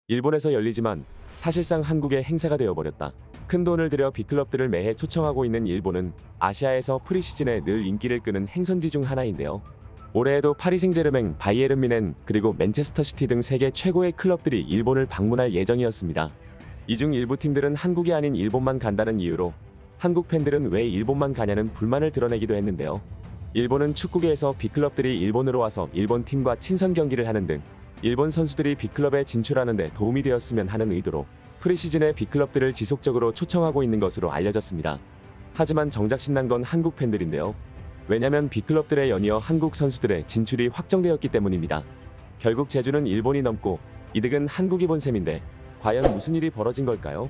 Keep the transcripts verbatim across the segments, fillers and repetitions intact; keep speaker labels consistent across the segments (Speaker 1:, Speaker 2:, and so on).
Speaker 1: 일본에서 열리지만 사실상 한국의 행사가 되어버렸다. 큰 돈을 들여 빅클럽들을 매해 초청하고 있는 일본은 아시아에서 프리시즌에 늘 인기를 끄는 행선지 중 하나인데요. 올해에도 파리 생제르맹, 바이에른 뮌헨, 그리고 맨체스터 시티 등 세계 최고의 클럽들이 일본을 방문할 예정이었습니다. 이 중 일부 팀들은 한국이 아닌 일본만 간다는 이유로 한국 팬들은 왜 일본만 가냐는 불만을 드러내기도 했는데요. 일본은 축구계에서 빅클럽들이 일본으로 와서 일본 팀과 친선 경기를 하는 등 일본 선수들이 빅클럽에 진출하는 데 도움이 되었으면 하는 의도로 프리시즌에 빅클럽들을 지속적으로 초청하고 있는 것으로 알려졌습니다. 하지만 정작 신난 건 한국 팬들인데요. 왜냐면 빅클럽들에 연이어 한국 선수들의 진출이 확정되었기 때문입니다. 결국 제주는 일본이 넘고 이득은 한국이 본 셈인데 과연 무슨 일이 벌어진 걸까요?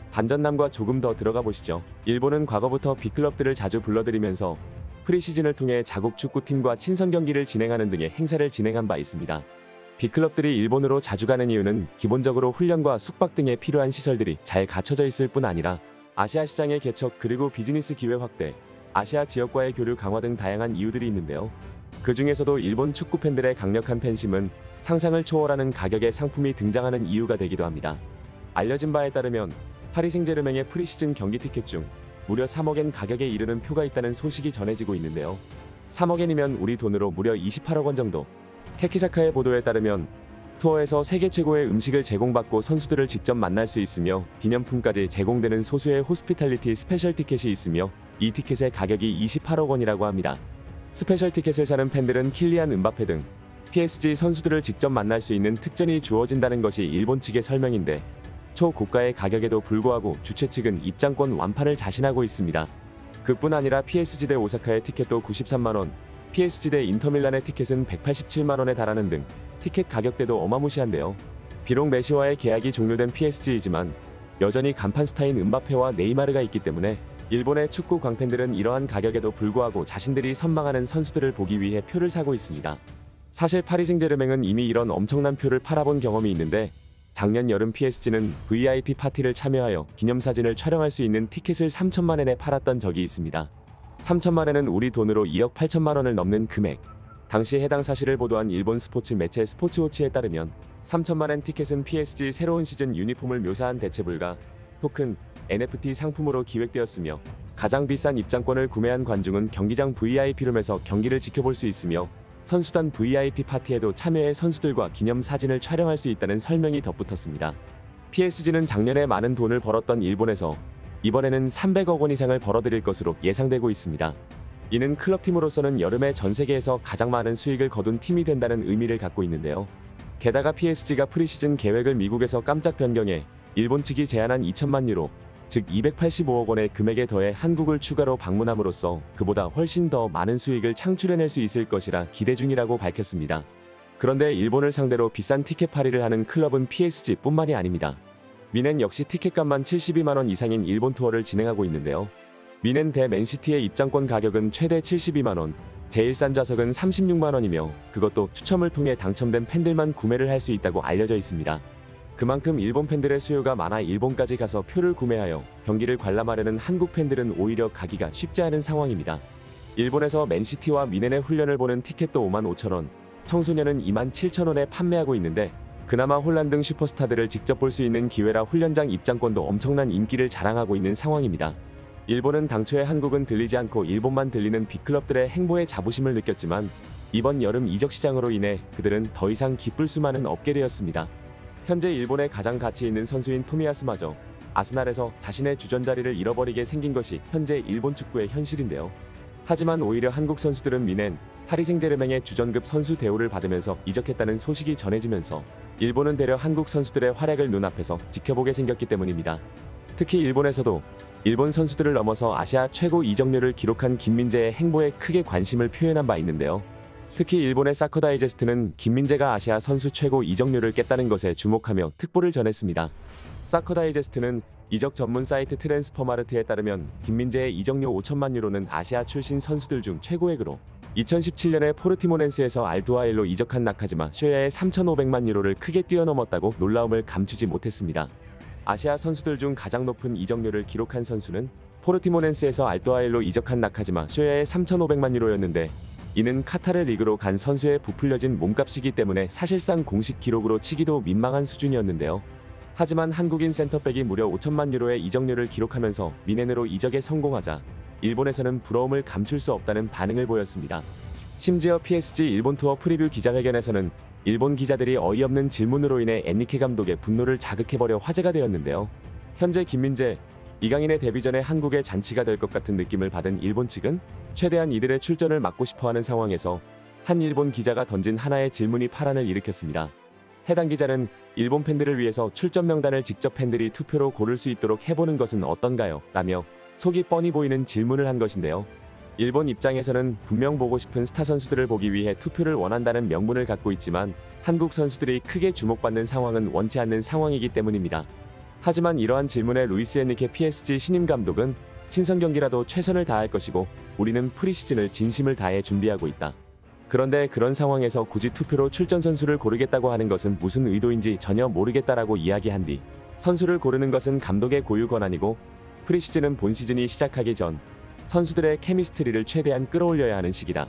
Speaker 1: 반전남과 조금 더 들어가 보시죠. 일본은 과거부터 빅클럽들을 자주 불러들이면서 프리시즌을 통해 자국 축구팀과 친선 경기를 진행하는 등의 행사를 진행한 바 있습니다. 빅클럽들이 일본으로 자주 가는 이유는 기본적으로 훈련과 숙박 등에 필요한 시설들이 잘 갖춰져 있을 뿐 아니라 아시아 시장의 개척 그리고 비즈니스 기회 확대, 아시아 지역과의 교류 강화 등 다양한 이유들이 있는데요. 그 중에서도 일본 축구 팬들의 강력한 팬심은 상상을 초월하는 가격의 상품이 등장하는 이유가 되기도 합니다. 알려진 바에 따르면 파리 생제르맹의 프리시즌 경기 티켓 중 무려 삼억엔 가격에 이르는 표가 있다는 소식이 전해지고 있는데요. 삼억엔이면 우리 돈으로 무려 이십팔억 원 정도. 케키사카의 보도에 따르면 투어에서 세계 최고의 음식을 제공받고 선수들을 직접 만날 수 있으며 기념품까지 제공되는 소수의 호스피탈리티 스페셜 티켓이 있으며 이 티켓의 가격이 이십팔억 원이라고 합니다. 스페셜 티켓을 사는 팬들은 킬리안 음바페 등 피에스지 선수들을 직접 만날 수 있는 특전이 주어진다는 것이 일본 측의 설명인데 초고가의 가격에도 불구하고 주최 측은 입장권 완판을 자신하고 있습니다. 그뿐 아니라 피에스지 대 오사카의 티켓도 구십삼만 원, 피에스지 대 인터밀란의 티켓은 백팔십칠만 원에 달하는 등 티켓 가격대도 어마무시한데요. 비록 메시와의 계약이 종료된 피에스지이지만 여전히 간판 스타인 음바페와 네이마르가 있기 때문에 일본의 축구 광팬들은 이러한 가격에도 불구하고 자신들이 선망하는 선수들을 보기 위해 표를 사고 있습니다. 사실 파리 생제르맹은 이미 이런 엄청난 표를 팔아본 경험이 있는데 작년 여름 피에스지는 브이아이피 파티를 참여하여 기념사진을 촬영할 수 있는 티켓을 삼천만 엔에 팔았던 적이 있습니다. 삼천만 엔은 우리 돈으로 이억 팔천만 원을 넘는 금액. 당시 해당 사실을 보도한 일본 스포츠 매체 스포츠워치에 따르면 삼천만 엔 티켓은 피에스지 새로운 시즌 유니폼을 묘사한 대체불가, 토큰, 엔에프티 상품으로 기획되었으며 가장 비싼 입장권을 구매한 관중은 경기장 브이아이피룸에서 경기를 지켜볼 수 있으며 선수단 브이아이피 파티에도 참여해 선수들과 기념사진을 촬영할 수 있다는 설명이 덧붙었습니다. 피에스지는 작년에 많은 돈을 벌었던 일본에서 이번에는 삼백억 원 이상을 벌어들일 것으로 예상되고 있습니다. 이는 클럽팀으로서는 여름에 전 세계에서 가장 많은 수익을 거둔 팀이 된다는 의미를 갖고 있는데요. 게다가 피에스지가 프리시즌 계획을 미국에서 깜짝 변경해 일본 측이 제안한 이천만 유로, 즉 이백팔십오억 원의 금액에 더해 한국을 추가로 방문함으로써 그보다 훨씬 더 많은 수익을 창출해낼 수 있을 것이라 기대 중이라고 밝혔습니다. 그런데 일본을 상대로 비싼 티켓 팔이를 하는 클럽은 피에스지뿐만이 아닙니다. 뮌헨 역시 티켓값만 칠십이만 원 이상인 일본 투어를 진행하고 있는데요. 뮌헨 대 맨시티의 입장권 가격은 최대 칠십이만 원, 제일 싼 좌석은 삼십육만 원이며 그것도 추첨을 통해 당첨된 팬들만 구매를 할 수 있다고 알려져 있습니다. 그만큼 일본 팬들의 수요가 많아 일본까지 가서 표를 구매하여 경기를 관람하려는 한국 팬들은 오히려 가기가 쉽지 않은 상황입니다. 일본에서 맨시티와 뮌헨의 훈련을 보는 티켓도 오만 오천 원, 청소년은 이만 칠천 원에 판매하고 있는데 그나마 혼란 등 슈퍼스타들을 직접 볼 수 있는 기회라 훈련장 입장권도 엄청난 인기를 자랑하고 있는 상황입니다. 일본은 당초에 한국은 들리지 않고 일본만 들리는 빅클럽들의 행보에 자부심을 느꼈지만 이번 여름 이적 시장으로 인해 그들은 더 이상 기쁠 수만은 없게 되었습니다. 현재 일본의 가장 가치 있는 선수인 토미야스마저 아스날에서 자신의 주전 자리를 잃어버리게 생긴 것이 현재 일본 축구의 현실인데요. 하지만 오히려 한국 선수들은 뮌헨, 파리 생제르맹의 주전급 선수 대우를 받으면서 이적했다는 소식이 전해지면서 일본은 되려 한국 선수들의 활약을 눈앞에서 지켜보게 생겼기 때문입니다. 특히 일본에서도 일본 선수들을 넘어서 아시아 최고 이적료를 기록한 김민재의 행보에 크게 관심을 표현한 바 있는데요. 특히 일본의 사커 다이제스트는 김민재가 아시아 선수 최고 이적료를 깼다는 것에 주목하며 특보를 전했습니다. 사커 다이제스트는 이적 전문 사이트 트랜스퍼마르트에 따르면 김민재의 이적료 오천만 유로는 아시아 출신 선수들 중 최고액으로 이천십칠 년에 포르티모넨스에서 알두아일로 이적한 나카지마 쇼야의 삼천오백만 유로를 크게 뛰어넘었다고 놀라움을 감추지 못했습니다. 아시아 선수들 중 가장 높은 이적료를 기록한 선수는 포르티모넨스에서 알두아일로 이적한 나카지마 쇼야의 삼천오백만 유로였는데 이는 카타르 리그로 간 선수의 부풀려진 몸값이기 때문에 사실상 공식 기록으로 치기도 민망한 수준이었는데요. 하지만 한국인 센터백이 무려 오천만 유로의 이적료를 기록하면서 미넨으로 이적에 성공하자 일본에서는 부러움을 감출 수 없다는 반응을 보였습니다. 심지어 피에스지 일본 투어 프리뷰 기자회견에서는 일본 기자들이 어이없는 질문으로 인해 엔리케 감독의 분노를 자극해버려 화제가 되었는데요. 현재 김민재, 이강인의 데뷔 전에 한국의 잔치가 될 것 같은 느낌을 받은 일본 측은 최대한 이들의 출전을 막고 싶어하는 상황에서 한 일본 기자가 던진 하나의 질문이 파란을 일으켰습니다. 해당 기자는 일본 팬들을 위해서 출전 명단을 직접 팬들이 투표로 고를 수 있도록 해보는 것은 어떤가요? 라며 속이 뻔히 보이는 질문을 한 것인데요. 일본 입장에서는 분명 보고 싶은 스타 선수들을 보기 위해 투표를 원한다는 명분을 갖고 있지만 한국 선수들이 크게 주목받는 상황은 원치 않는 상황이기 때문입니다. 하지만 이러한 질문에 루이스 엔리케 피에스지 신임 감독은 친선 경기라도 최선을 다할 것이고 우리는 프리시즌을 진심을 다해 준비하고 있다. 그런데 그런 상황에서 굳이 투표로 출전 선수를 고르겠다고 하는 것은 무슨 의도인지 전혀 모르겠다라고 이야기한 뒤 선수를 고르는 것은 감독의 고유 권한이고 프리시즌은 본 시즌이 시작하기 전 선수들의 케미스트리를 최대한 끌어올려야 하는 시기다.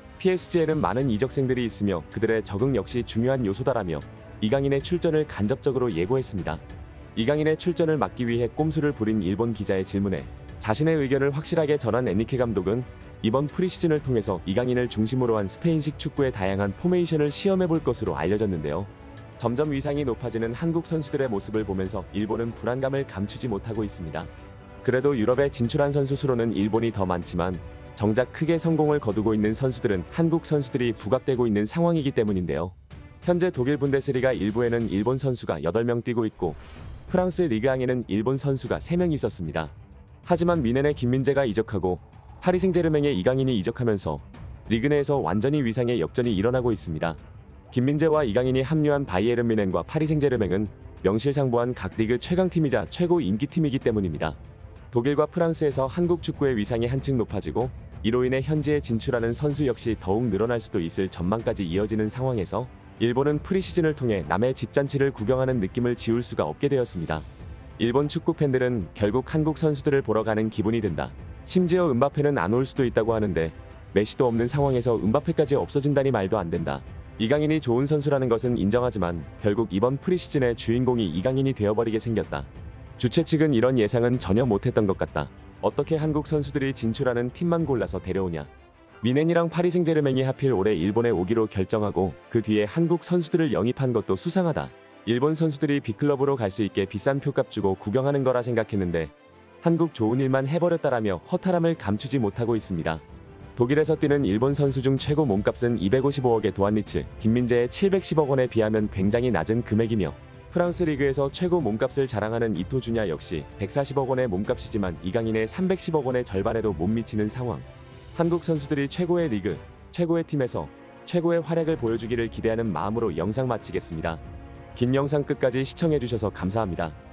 Speaker 1: 피에스지에는 많은 이적생들이 있으며 그들의 적응 역시 중요한 요소다라며 이강인의 출전을 간접적으로 예고했습니다. 이강인의 출전을 막기 위해 꼼수를 부린 일본 기자의 질문에 자신의 의견을 확실하게 전한 엔리케 감독은 이번 프리시즌을 통해서 이강인을 중심으로 한 스페인식 축구의 다양한 포메이션을 시험해볼 것으로 알려졌는데요. 점점 위상이 높아지는 한국 선수들의 모습을 보면서 일본은 불안감을 감추지 못하고 있습니다. 그래도 유럽에 진출한 선수 수로는 일본이 더 많지만 정작 크게 성공을 거두고 있는 선수들은 한국 선수들이 부각되고 있는 상황이기 때문인데요. 현재 독일 분데스리가 일부에는 일본 선수가 여덟 명 뛰고 있고 프랑스 리그앙에는 일본 선수가 세 명 있었습니다. 하지만 미넨의 김민재가 이적하고 파리 생제르맹의 이강인이 이적하면서 리그 내에서 완전히 위상의 역전이 일어나고 있습니다. 김민재와 이강인이 합류한 바이에른 미넨과 파리 생제르맹은 명실상부한 각 리그 최강팀이자 최고 인기팀이기 때문입니다. 독일과 프랑스에서 한국 축구의 위상이 한층 높아지고 이로 인해 현지에 진출하는 선수 역시 더욱 늘어날 수도 있을 전망까지 이어지는 상황에서 일본은 프리시즌을 통해 남의 집잔치를 구경하는 느낌을 지울 수가 없게 되었습니다. 일본 축구 팬들은 결국 한국 선수들을 보러 가는 기분이 든다. 심지어 음바페는 안 올 수도 있다고 하는데 메시도 없는 상황에서 음바페까지 없어진다니 말도 안 된다. 이강인이 좋은 선수라는 것은 인정하지만 결국 이번 프리시즌의 주인공이 이강인이 되어버리게 생겼다. 주최 측은 이런 예상은 전혀 못했던 것 같다. 어떻게 한국 선수들이 진출하는 팀만 골라서 데려오냐. 미넨이랑 파리 생제르맹이 하필 올해 일본에 오기로 결정하고 그 뒤에 한국 선수들을 영입한 것도 수상하다. 일본 선수들이 B클럽으로 갈 수 있게 비싼 표값 주고 구경하는 거라 생각했는데 한국 좋은 일만 해버렸다라며 허탈함을 감추지 못하고 있습니다. 독일에서 뛰는 일본 선수 중 최고 몸값은 이백오십오억의 도안리츠, 김민재의 칠백십억 원에 비하면 굉장히 낮은 금액이며 프랑스 리그에서 최고 몸값을 자랑하는 이토 주냐 역시 백사십억 원의 몸값이지만 이강인의 삼백십억 원의 절반에도 못 미치는 상황. 한국 선수들이 최고의 리그, 최고의 팀에서 최고의 활약을 보여주기를 기대하는 마음으로 영상 마치겠습니다. 긴 영상 끝까지 시청해주셔서 감사합니다.